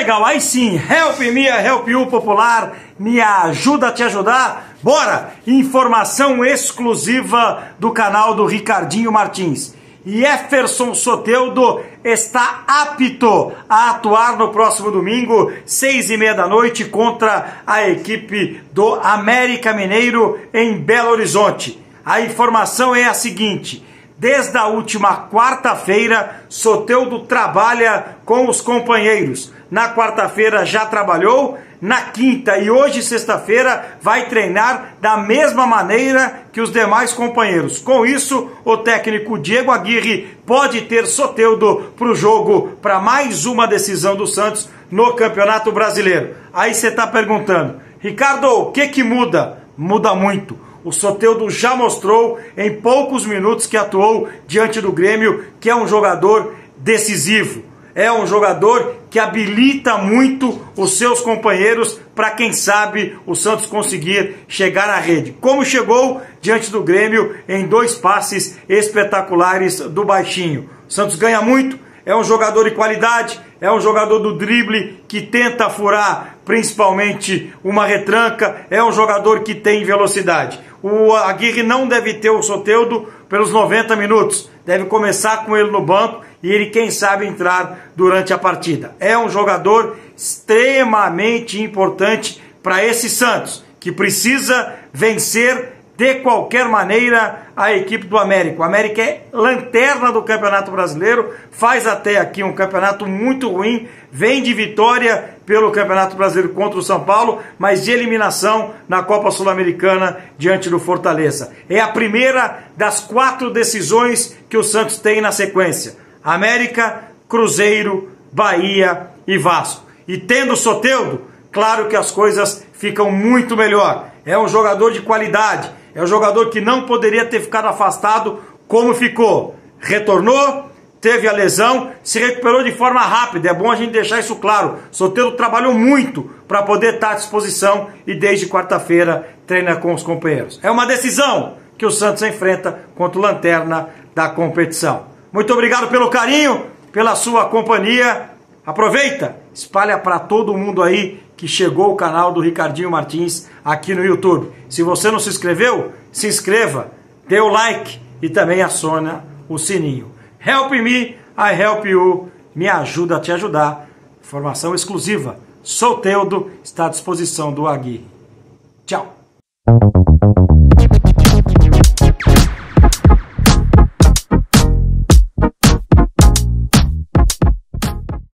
legal, aí sim, help me, help you popular, me ajuda a te ajudar. Bora! Informação exclusiva do canal do Ricardinho Martins. Jefferson Soteldo está apto a atuar no próximo domingo, 6h30 da noite, contra a equipe do América Mineiro em Belo Horizonte. A informação é a seguinte: desde a última quarta-feira, Soteldo trabalha com os companheiros. Na quarta-feira já trabalhou, na quinta e hoje, sexta-feira, vai treinar da mesma maneira que os demais companheiros. Com isso, o técnico Diego Aguirre pode ter Soteldo para o jogo, para mais uma decisão do Santos no Campeonato Brasileiro. Aí você está perguntando, Ricardo, o que muda? Muda muito. O Soteldo já mostrou em poucos minutos que atuou diante do Grêmio que é um jogador decisivo. É um jogador que habilita muito os seus companheiros para, quem sabe, o Santos conseguir chegar à rede. Como chegou diante do Grêmio em 2 passes espetaculares do baixinho. O Santos ganha muito, é um jogador de qualidade, é um jogador do drible que tenta furar principalmente uma retranca, é um jogador que tem velocidade. O Aguirre não deve ter o Soteldo pelos 90 minutos, deve começar com ele no banco e ele, quem sabe, entrar durante a partida. É um jogador extremamente importante para esse Santos, que precisa vencer de qualquer maneira a equipe do América. O América é lanterna do Campeonato Brasileiro, faz até aqui um campeonato muito ruim, vem de vitória pelo Campeonato Brasileiro contra o São Paulo, mas de eliminação na Copa Sul-Americana diante do Fortaleza. É a primeira das 4 decisões que o Santos tem na sequência: América, Cruzeiro, Bahia e Vasco. E tendo Soteldo, claro que as coisas ficam muito melhor. É um jogador de qualidade, é um jogador que não poderia ter ficado afastado como ficou. Retornou, teve a lesão, se recuperou de forma rápida. É bom a gente deixar isso claro. Soteldo trabalhou muito para poder estar à disposição e desde quarta-feira treina com os companheiros. É uma decisão que o Santos enfrenta contra o lanterna da competição. Muito obrigado pelo carinho, pela sua companhia. Aproveita, espalha para todo mundo aí que chegou o canal do Ricardinho Martins aqui no YouTube. Se você não se inscreveu, se inscreva, dê o like e também aciona o sininho. Help me, I help you, me ajuda a te ajudar. Informação exclusiva. Soteldo está à disposição do Aguirre. Tchau.